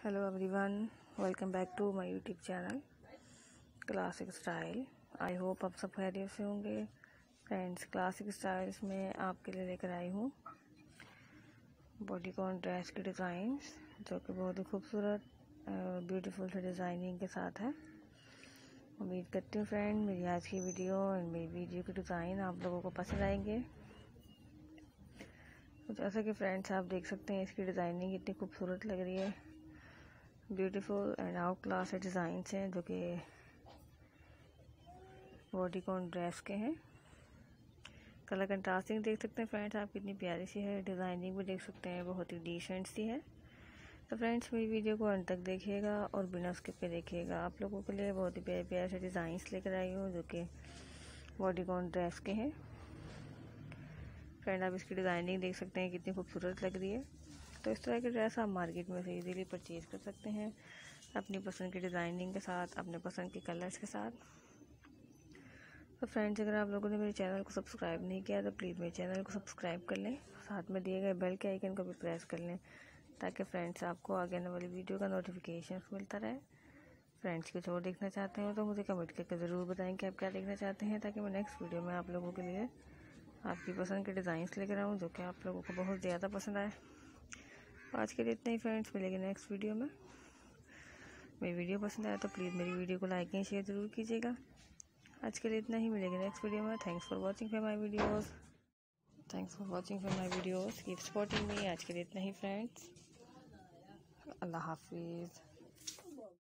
Hello everyone, welcome back to my YouTube channel classic style. I hope आप सब खैरियत से होंगे। फ्रेंड्स, क्लासिक स्टाइल्स में आपके लिए लेकर आई हूँ बॉडीकॉन ड्रेस के डिज़ाइंस, जो कि बहुत ही खूबसूरत ब्यूटीफुल से डिज़ाइनिंग के साथ है। उम्मीद करती हूँ फ्रेंड मेरी आज की वीडियो और मेरी वीडियो के डिज़ाइन आप लोगों को पसंद आएंगे। तो जैसा कि फ्रेंड्स आप देख सकते हैं, इसकी डिज़ाइनिंग कितनी खूबसूरत लग रही है। Beautiful and out class designs हैं जो कि बॉडीकॉन ड्रेस के हैं। कलर कंट्रास्टिंग देख सकते हैं फ्रेंड्स आप, कितनी प्यारी सी है। डिज़ाइनिंग भी देख सकते हैं, बहुत ही डिसेंट सी है। तो फ्रेंड्स मेरी वीडियो को अंत तक देखिएगा और बिना स्किप पे देखिएगा। आप लोगों के लिए बहुत ही प्यारे प्यारे से डिज़ाइंस लेकर आई हूँ जो कि बॉडीकॉन ड्रेस के हैं। फ्रेंड आप इसकी डिज़ाइनिंग देख सकते हैं, कितनी खूबसूरत लग रही है। तो इस तरह के ड्रेस आप मार्केट में से इजीली परचेज़ कर सकते हैं अपनी पसंद की डिज़ाइनिंग के साथ, अपने पसंद के कलर्स के साथ। तो फ्रेंड्स, अगर आप लोगों ने मेरे चैनल को सब्सक्राइब नहीं किया तो प्लीज़ मेरे चैनल को सब्सक्राइब कर लें, साथ में दिए गए बेल के आइकन को भी प्रेस कर लें, ताकि फ्रेंड्स आपको आगे आने वाली वीडियो का नोटिफिकेशन मिलता रहे। फ्रेंड्स कुछ और देखना चाहते हो तो मुझे कमेंट करके ज़रूर बताएं कि आप क्या देखना चाहते हैं, ताकि मैं नेक्स्ट वीडियो में आप लोगों के लिए आपकी पसंद के डिज़ाइंस लेकर आऊँ जो कि आप लोगों को बहुत ज़्यादा पसंद आए। आज के लिए इतना ही फ्रेंड्स, मिलेंगे नेक्स्ट वीडियो में। मेरी वीडियो पसंद आए तो प्लीज़ मेरी वीडियो को लाइक एंड शेयर ज़रूर कीजिएगा। आज के लिए इतना ही, मिलेंगे नेक्स्ट वीडियो में। Thanks for watching for my videos, keep supporting me. आज के लिए इतना ही फ्रेंड्स, अल्लाह हाफिज़।